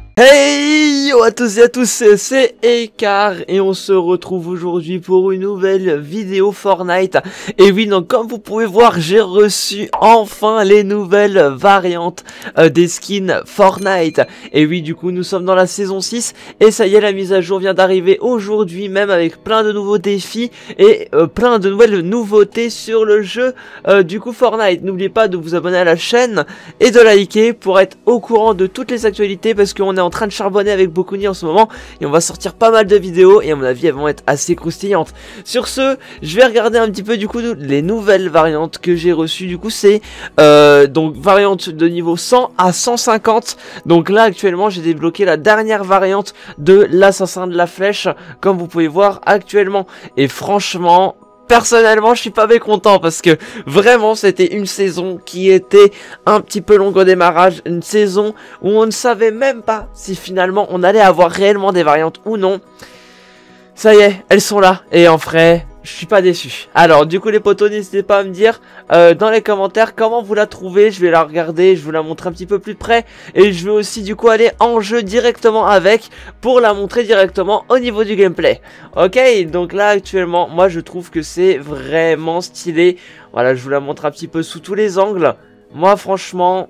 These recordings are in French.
Hey yo à tous et à tous, c'est Ekar et on se retrouve aujourd'hui pour une nouvelle vidéo Fortnite. Et oui, donc comme vous pouvez voir, j'ai reçu enfin les nouvelles variantes des skins Fortnite. Et oui, du coup nous sommes dans la saison 6 et ça y est, la mise à jour vient d'arriver aujourd'hui même, avec plein de nouveaux défis et plein de nouvelles nouveautés sur le jeu du coup Fortnite. N'oubliez pas de vous abonner à la chaîne et de liker pour être au courant de toutes les actualités, parce qu'on est en train de charbonner avec Bokuni en ce moment et on va sortir pas mal de vidéos et à mon avis elles vont être assez croustillantes. Sur ce, je vais regarder un petit peu du coup les nouvelles variantes que j'ai reçues. Du coup c'est donc variante de niveau 100 à 150. Donc là actuellement j'ai débloqué la dernière variante de l'assassin de la flèche, comme vous pouvez voir actuellement, et franchement personnellement je suis pas mécontent, parce que vraiment c'était une saison qui était un petit peu longue au démarrage, une saison où on ne savait même pas si finalement on allait avoir réellement des variantes ou non. Ça y est, elles sont là et en vrai je suis pas déçu. Alors du coup les potos, n'hésitez pas à me dire dans les commentaires comment vous la trouvez. Je vais la regarder, je vous la montrer un petit peu plus près, et je vais aussi du coup aller en jeu directement avec pour la montrer directement au niveau du gameplay. Ok, donc là actuellement moi je trouve que c'est vraiment stylé. Voilà, je vous la montre un petit peu sous tous les angles. Moi franchement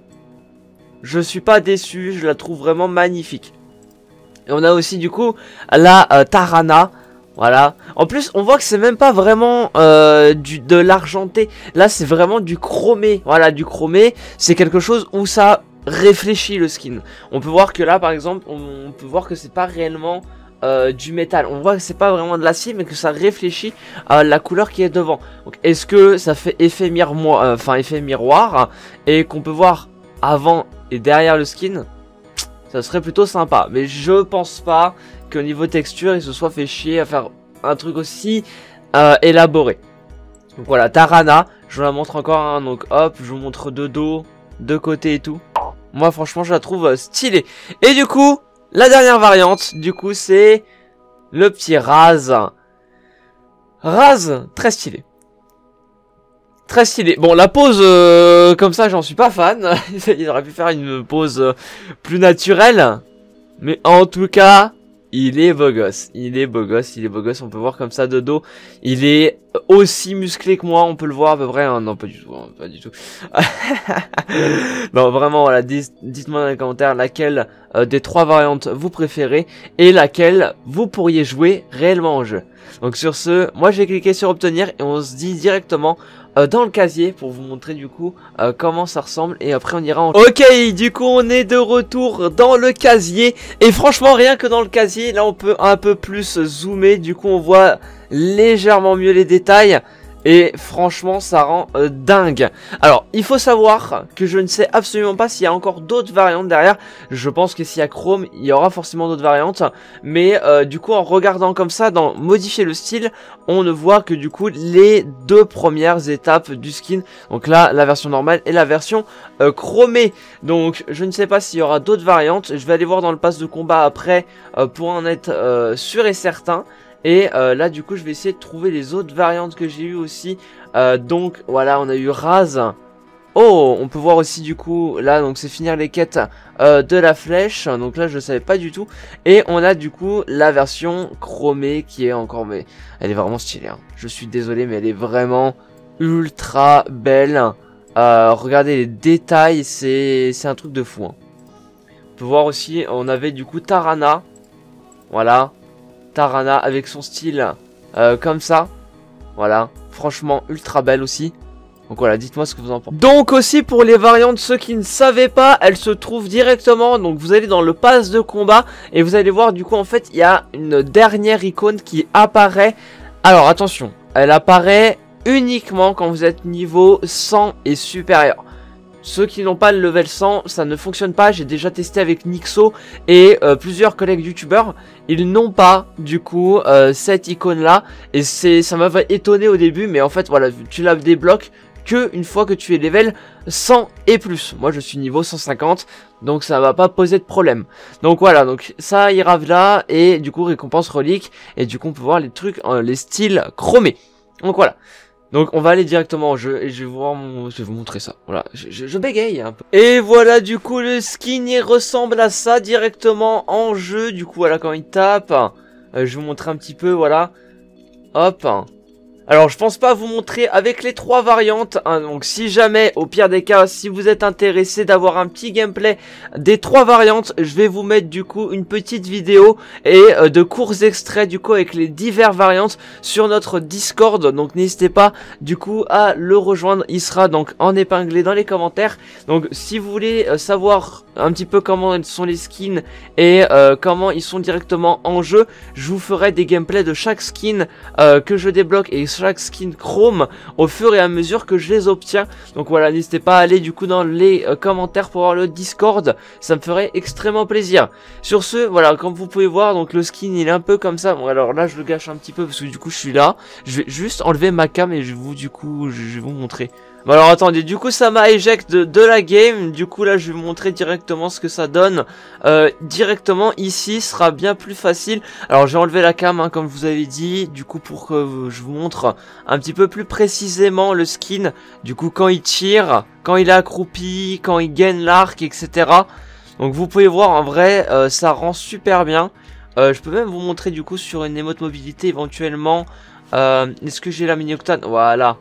je suis pas déçu, je la trouve vraiment magnifique. Et on a aussi du coup la Tarana. Voilà. En plus, on voit que c'est même pas vraiment de l'argenté. Là, c'est vraiment du chromé. Voilà, du chromé. C'est quelque chose où ça réfléchit le skin. On peut voir que là, par exemple, on peut voir que c'est pas réellement du métal. On voit que c'est pas vraiment de l'acier, mais que ça réfléchit la couleur qui est devant. Donc, est-ce que ça fait effet miroir, effet miroir, et qu'on peut voir avant et derrière le skin? Ça serait plutôt sympa, mais je pense pas qu'au niveau texture il se soit fait chier à faire un truc aussi élaboré. Donc voilà, Tarana, je vous la montre encore, hein, donc hop, je vous montre de dos, de côté et tout. Moi franchement je la trouve stylée. Et du coup, la dernière variante, du coup c'est le petit Raz. Raz, très stylé. Très stylé. Bon, la pose comme ça, j'en suis pas fan. Il aurait pu faire une pose plus naturelle. Mais en tout cas, il est beau gosse. Il est beau gosse, il est beau gosse. On peut voir comme ça de dos. Il est aussi musclé que moi. On peut le voir à peu près. Hein. Non, pas du tout. Hein, pas du tout. Non, vraiment, voilà. Dites-moi dans les commentaires laquelle des trois variantes vous préférez et laquelle vous pourriez jouer réellement en jeu. Donc sur ce, moi je vais cliquer sur obtenir et on se dit directement dans le casier pour vous montrer du coup comment ça ressemble, et après on ira en... Ok, du coup on est de retour dans le casier, et franchement rien que dans le casier, là on peut un peu plus zoomer, du coup on voit légèrement mieux les détails. Et franchement ça rend dingue. Alors il faut savoir que je ne sais absolument pas s'il y a encore d'autres variantes derrière. Je pense que s'il y a Chrome, il y aura forcément d'autres variantes. Mais du coup en regardant comme ça dans modifier le style, on ne voit que du coup les deux premières étapes du skin. Donc là la version normale et la version chromée. Donc je ne sais pas s'il y aura d'autres variantes. Je vais aller voir dans le pass de combat après pour en être sûr et certain. Et là du coup je vais essayer de trouver les autres variantes que j'ai eu aussi. Donc voilà, on a eu Raz. Oh, on peut voir aussi du coup là, donc c'est finir les quêtes de la flèche. Donc là je savais pas du tout. Et on a du coup la version chromée qui est encore, mais elle est vraiment stylée, hein. Je suis désolé mais elle est vraiment ultra belle. Regardez les détails, c'est un truc de fou, hein. On peut voir aussi, on avait du coup Tarana. Voilà, Tarana avec son style comme ça. Voilà, franchement ultra belle aussi. Donc voilà, dites-moi ce que vous en pensez. Donc aussi pour les variantes, ceux qui ne savaient pas, elles se trouvent directement. Donc vous allez dans le pass de combat et vous allez voir du coup en fait il y a une dernière icône qui apparaît. Alors attention, elle apparaît uniquement quand vous êtes niveau 100 et supérieur. Ceux qui n'ont pas le level 100, ça ne fonctionne pas. J'ai déjà testé avec Nixo et plusieurs collègues youtubeurs. Ils n'ont pas du coup cette icône là. Et ça m'avait étonné au début. Mais en fait voilà, tu la débloques que une fois que tu es level 100 et plus. Moi je suis niveau 150. Donc ça va pas poser de problème. Donc voilà, donc ça ira là. Et du coup récompense relique. Et du coup on peut voir les trucs, les styles chromés. Donc voilà. Donc on va aller directement au jeu et je vais vous montrer ça. Voilà, je bégaye un peu. Et voilà, du coup le skin il ressemble à ça directement en jeu. Du coup voilà, quand il tape, je vais vous montrer un petit peu, voilà. Hop. Alors je pense pas vous montrer avec les 3 variantes, hein, donc si jamais, au pire des cas, si vous êtes intéressé d'avoir un petit gameplay des 3 variantes, je vais vous mettre du coup une petite vidéo et de courts extraits du coup avec les diverses variantes sur notre Discord, donc n'hésitez pas du coup à le rejoindre, il sera donc en épinglé dans les commentaires. Donc si vous voulez savoir un petit peu comment sont les skins et comment ils sont directement en jeu, je vous ferai des gameplays de chaque skin que je débloque et chaque skin Chrome au fur et à mesure que je les obtiens. Donc voilà, n'hésitez pas à aller du coup dans les commentaires pour voir le Discord, ça me ferait extrêmement plaisir. Sur ce, voilà, comme vous pouvez voir, donc le skin il est un peu comme ça. Bon alors là je le gâche un petit peu parce que du coup je suis là. Je vais juste enlever ma cam et je vais vous montrer. Bon alors attendez, du coup ça m'a éjecté de la game, du coup là je vais vous montrer directement ce que ça donne. Directement ici sera bien plus facile. Alors j'ai enlevé la cam hein, comme je vous avais dit, du coup pour que je vous montre un petit peu plus précisément le skin. Du coup quand il tire, quand il est accroupi, quand il gagne l'arc, etc. Donc vous pouvez voir en vrai ça rend super bien. Je peux même vous montrer du coup sur une émote mobilité éventuellement. Est-ce que j'ai la mini-octane? Voilà.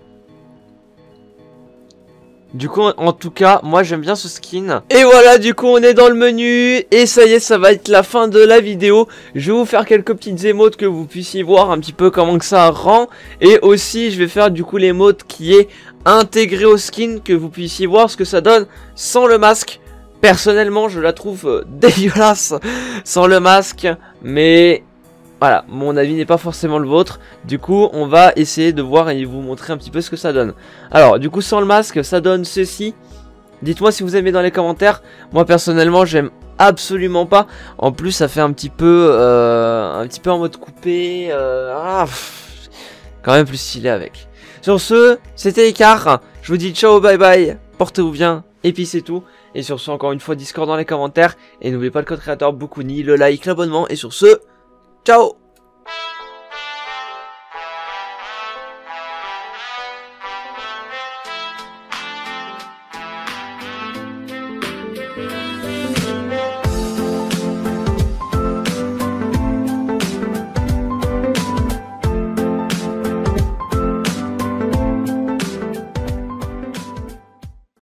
Du coup, en tout cas, moi j'aime bien ce skin. Et voilà, du coup, on est dans le menu. Et ça y est, ça va être la fin de la vidéo. Je vais vous faire quelques petites émotes que vous puissiez voir un petit peu comment que ça rend. Et aussi, je vais faire du coup l'émote qui est intégrée au skin, que vous puissiez voir ce que ça donne sans le masque. Personnellement, je la trouve dégueulasse sans le masque. Mais... voilà, mon avis n'est pas forcément le vôtre. Du coup, on va essayer de voir et vous montrer un petit peu ce que ça donne. Alors, du coup, sans le masque, ça donne ceci. Dites-moi si vous aimez dans les commentaires. Moi, personnellement, j'aime absolument pas. En plus, ça fait un petit peu en mode coupé. Quand même plus stylé avec. Sur ce, c'était Icar. Je vous dis ciao, bye bye. Portez-vous bien. Et puis c'est tout. Et sur ce, encore une fois, Discord dans les commentaires. Et n'oubliez pas le code créateur Boukouni, le like, l'abonnement. Et sur ce... ciao!